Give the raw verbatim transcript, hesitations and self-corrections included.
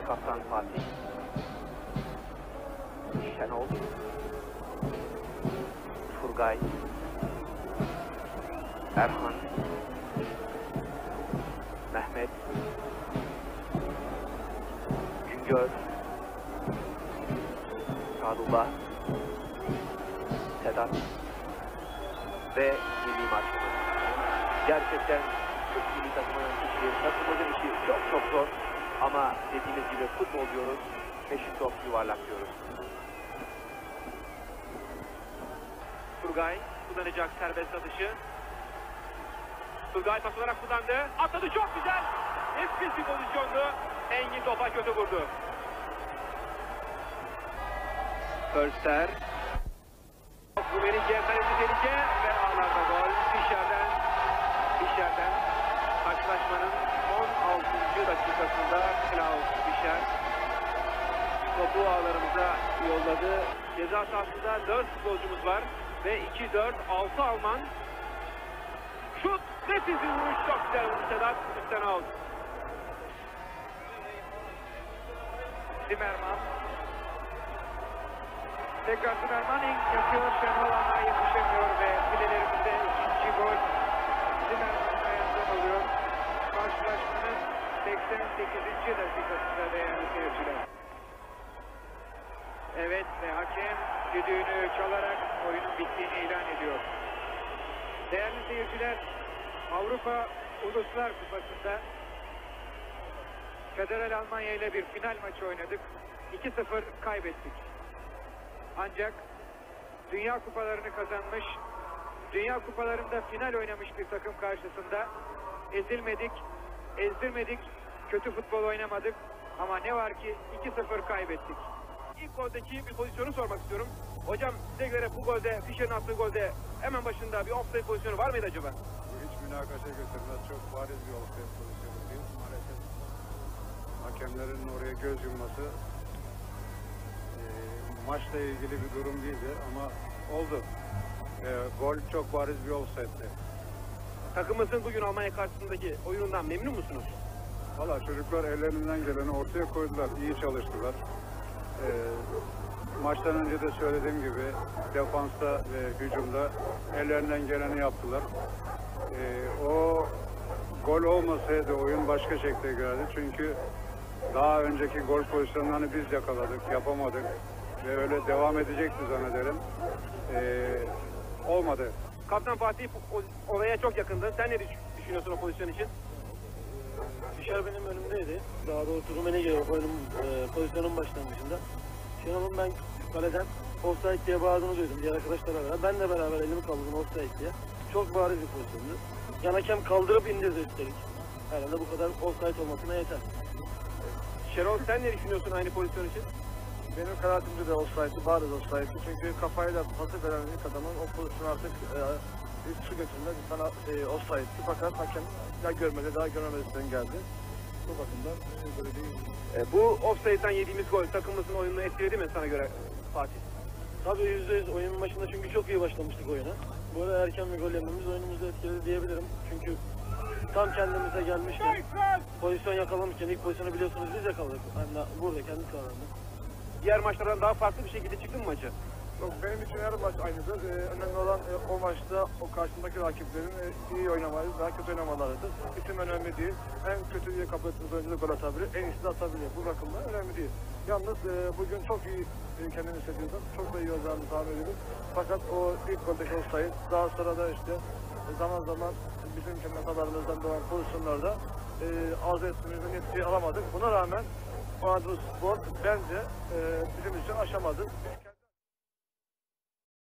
Kaptan Fatih. Şenol. Turgay. Erhan. Mehmet. Güngör. Sadullah. Sedat. Ve milli marşımız. Gerçekten Türk milli takımının işi, takımımızın işi çok çok zor. Ama dediğimiz gibi futbol diyoruz, eşit top yuvarlak diyoruz. Turgay kullanacak serbest atışı. Turgay pas olarak kullandı. Atladı, çok güzel. Nefis bir pozisyondu. Engin topa kötü vurdu. Förster. Rumenige, kaleci tehlike ve ağlarda gol. Fischer'den, Fischer'den karşılaşmanın on altıncı dakikasında Klaus Fischer topu ağlarımıza yolladı. Ceza sahasında dört futbolcumuz var ve iki dört altı Alman. Şut, nefis bir vuruş, çok güzel vurdu Sedat, üstten out. Zimmerman. Tekrar Zimmerman yapıyor, Şenol ana yetişemiyor ve filelerimizde ikinci gol Zimmerman'ın ayağından oluyor. Karşılaşmanın seksen sekizinci dakikasında değerli seyirciler. Evet ve hakem düdüğünü çalarak oyunun bittiğini ilan ediyor. Değerli seyirciler, Avrupa Uluslar Kupası'nda Federal Almanya ile bir final maçı oynadık. iki sıfır kaybettik. Ancak Dünya Kupalarını kazanmış, Dünya Kupalarında final oynamış bir takım karşısında ezilmedik, ezdirmedik, kötü futbol oynamadık ama ne var ki iki sıfır kaybettik. İlk goldeki bir pozisyonu sormak istiyorum. Hocam size göre bu golde, Fischer'in attığı golde hemen başında bir offside pozisyonu var mıydı acaba? Hiç münakaşa götürmez, çok bariz bir offside pozisyonu değil. Maalesef hakemlerin oraya göz yumması e, maçla ilgili bir durum değildi ama oldu. E, gol çok bariz bir offside'di. Takımımızın bugün Almanya karşısındaki oyunundan memnun musunuz? Valla çocuklar ellerinden geleni ortaya koydular, iyi çalıştılar. E, maçtan önce de söylediğim gibi defansta ve hücumda ellerinden geleni yaptılar. E, o gol olmasaydı oyun başka şekilde geldi. Çünkü daha önceki gol pozisyonlarını biz yakaladık, yapamadık ve öyle devam edecekti zannederim. Ee, olmadı. Kaptan Fatih olaya çok yakındı. Sen ne düşünüyorsun o pozisyon için? Fischer benim önümdeydi. Daha doğrusu Rumenige oyunun e, pozisyonun başlangıcında. Şenol'un ben kaleden offside diye bağırdığını duydum diğer arkadaşlarla beraber. Ben de beraber elimi kaldırdım offside diye. Çok bariz bir pozisyondu. Yan hakem kaldırıp indirdi üstelik. Herhalde bu kadar offside olmasına yeter. Şenol sen ne düşünüyorsun aynı pozisyon için? Benim kanaatimde de offside'di, bariz offside'di. Çünkü kafayla pası veren ilk adamın o pozisyonu artık e, bir su götürmez. Sana e, offside'di fakat hakem ya görmedi, daha görmemesinden geldi. Bu bakımdan böyle değil. E, bu offside'den yediğimiz gol takımımızın oyununu etkiledi mi sana göre Fatih? Tabii yüzde yüz oyunun başında çünkü çok iyi başlamıştık oyuna. Böyle erken bir gol yememiz oyunumuzu etkiledi diyebilirim. Çünkü tam kendimize gelmişken, pozisyon yakalamışken, ilk pozisyonu biliyorsunuz biz yakaladık. Hem de burada kendi sahamızda. Diğer maçlardan daha farklı bir şekilde çıktı mı maçı? Yok, benim için her maç aynıdır. Ee, önemli olan e, o maçta o karşımdaki rakiplerin e, iyi oynamayı, daha kötü oynamalarıdır. İsim önemli değil. En kötü diye kabul ettiğiniz oyuncu da gol atabilir, en iyisi de atabilir. Bu bakımdan önemli değil. Yalnız e, bugün çok iyi e, kendimi hissediyordum. Çok da iyi olacağını tahmin ediyorum. Fakat o ilk goldeki offside, daha sonra da işte e, zaman zaman bizim kendi hatalarımızdan doğan pozisyonlarda e, arzu ettiğimizden yetkiyi alamadık. Buna rağmen Anadolu Spor bence e, bizim için aşamadı.